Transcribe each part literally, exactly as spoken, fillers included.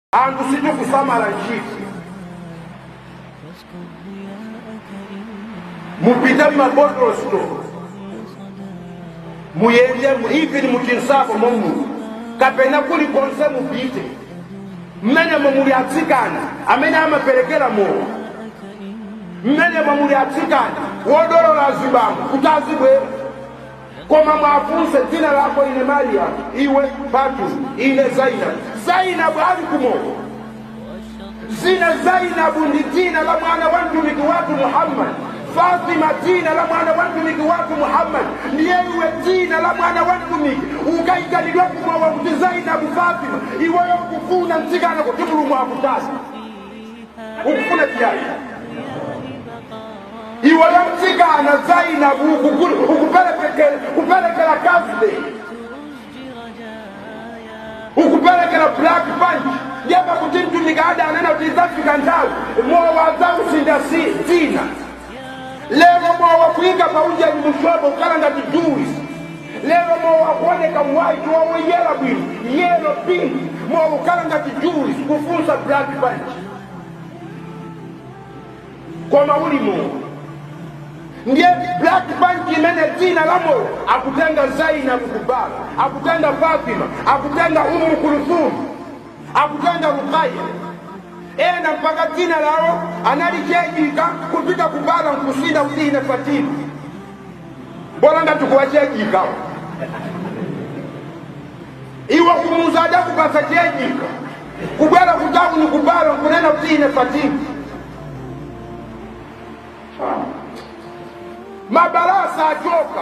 andu situ kusamala nchiti mupita mabotolo muyende muhivi ni mutinsako momu kapena kuli konse mupite mmene momuli atsikana amene amapelekera mowa mmene momuli atsikana wodolola zibangu kutazibwe koma mwafunse dzina lako ine Maria iwe Batu ine Zainab. Zainab ali kumowa zina Zainabu ndi dzina la mwana wa mtumiki watu Muhammad. Fatima dzina la mwana wa mtumiki watu Muhammad. Ndiye iwe dzina la mwana wa mtumiki ukaikalidwa kumowa kuti Zainabu Fatima iweyo kufuna mtsikana kutibulu mwakutasa ukufuna kiyayi iweyo mtsikana Zainabu ukupelekela kazde ukupelekela black punch yaba kuti mtumiki ada anena kuti zafika ntawu mowa zawusinda dzina lero mowa kuinga paunja ni mushobo ukalanga tijuri lero mowa kuoneka white wawe yellow bwini yellow pink mowa ukalanga tijuri kufunsa black punch kwa mauli mowa ndiye black punch imene dzina la mowa akutenga Zainab kubala akutenga Fatima akutenga Umu Kulthum akutenga Ruqayya ena mpaka dzina lao analijejika kupita kubala nkusida udine Fatima bora nga tukuwajejika iwa kumuzada kupasa jejika kubala kutabu ni kubala nkunena udine Fatima mabarasa ajoka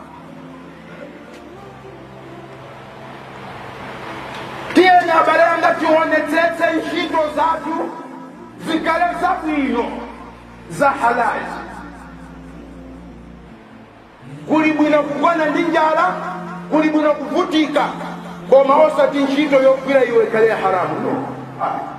tiena balanga tuone tete nshito zatu zikale za bwino za halali kuli bwino kugona ndi njala kuli bwino kuvutika koma osati nshito yogwira iwe kale haramu no.